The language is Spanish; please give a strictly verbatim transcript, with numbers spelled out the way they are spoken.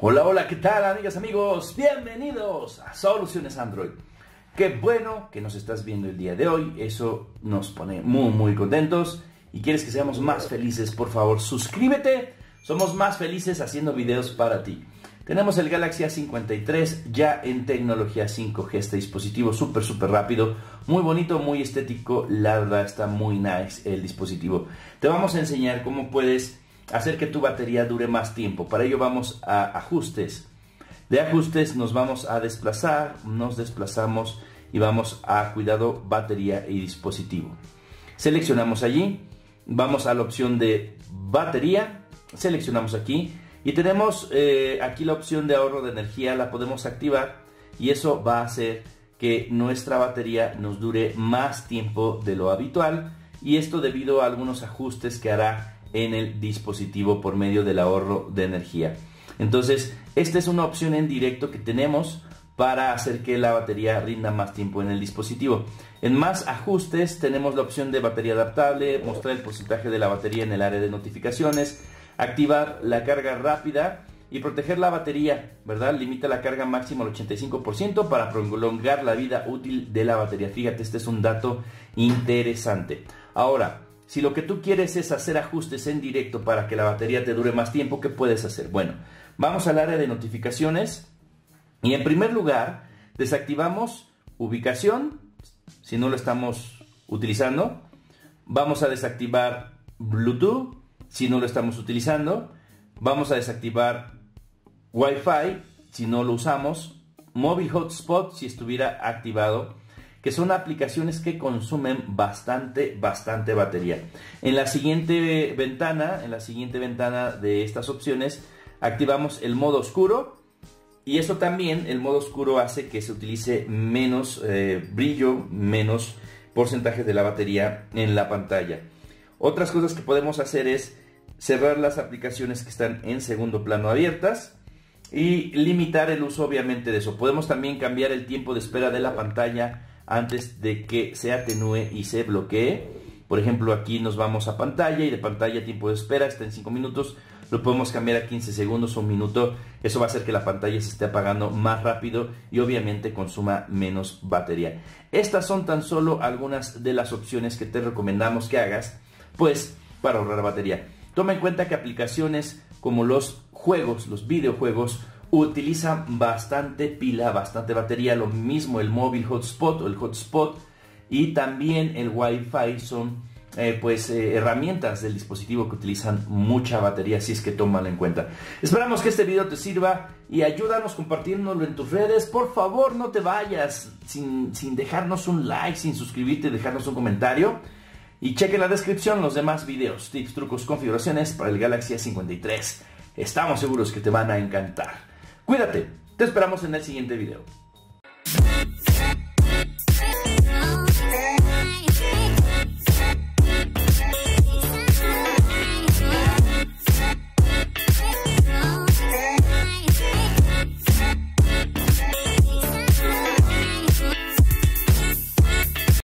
Hola, hola, ¿qué tal, amigas, amigos? Bienvenidos a Soluciones Android. Qué bueno que nos estás viendo el día de hoy, eso nos pone muy, muy contentos. Y quieres que seamos más felices, por favor, suscríbete. Somos más felices haciendo videos para ti. Tenemos el Galaxy A cincuenta y tres ya en tecnología cinco G, este dispositivo súper, súper rápido, muy bonito, muy estético, la verdad está muy nice el dispositivo. Te vamos a enseñar cómo puedes hacer que tu batería dure más tiempo. Para ello vamos a ajustes. De ajustes nos vamos a desplazar, nos desplazamos y vamos a cuidado batería y dispositivo. Seleccionamos allí, vamos a la opción de batería, seleccionamos aquí y tenemos eh, aquí la opción de ahorro de energía, la podemos activar y eso va a hacer que nuestra batería nos dure más tiempo de lo habitual, y esto debido a algunos ajustes que hará en el dispositivo por medio del ahorro de energía. Entonces, esta es una opción en directo que tenemos para hacer que la batería rinda más tiempo en el dispositivo. En más ajustes tenemos la opción de batería adaptable, mostrar el porcentaje de la batería en el área de notificaciones, activar la carga rápida y proteger la batería, ¿verdad? Limita la carga máxima al ochenta y cinco por ciento para prolongar la vida útil de la batería. Fíjate, este es un dato interesante. Ahora, si lo que tú quieres es hacer ajustes en directo para que la batería te dure más tiempo, ¿qué puedes hacer? Bueno, vamos al área de notificaciones y en primer lugar desactivamos ubicación, si no lo estamos utilizando. Vamos a desactivar Bluetooth, si no lo estamos utilizando. Vamos a desactivar Wi-Fi, si no lo usamos. Móvil Hotspot, si estuviera activado, que son aplicaciones que consumen bastante, bastante batería. En la siguiente ventana, en la siguiente ventana de estas opciones, activamos el modo oscuro, y eso también, el modo oscuro hace que se utilice menos eh, brillo, menos porcentaje de la batería en la pantalla. Otras cosas que podemos hacer es cerrar las aplicaciones que están en segundo plano abiertas y limitar el uso, obviamente, de eso. Podemos también cambiar el tiempo de espera de la pantalla antes de que se atenúe y se bloquee. Por ejemplo, aquí nos vamos a pantalla y de pantalla tiempo de espera está en cinco minutos, lo podemos cambiar a quince segundos o un minuto. Eso va a hacer que la pantalla se esté apagando más rápido y obviamente consuma menos batería. Estas son tan solo algunas de las opciones que te recomendamos que hagas, pues, para ahorrar batería. Toma en cuenta que aplicaciones como los juegos, los videojuegos, utilizan bastante pila, bastante batería. Lo mismo el móvil hotspot o el hotspot y también el Wi-Fi son eh, pues eh, herramientas del dispositivo que utilizan mucha batería, así es que tómalo en cuenta. Esperamos que este video te sirva y ayúdanos compartiéndolo en tus redes. Por favor, no te vayas sin, sin dejarnos un like, sin suscribirte, dejarnos un comentario. Y cheque en la descripción los demás videos, tips, trucos, configuraciones para el Galaxy A cincuenta y tres. Estamos seguros que te van a encantar. Cuídate, te esperamos en el siguiente video.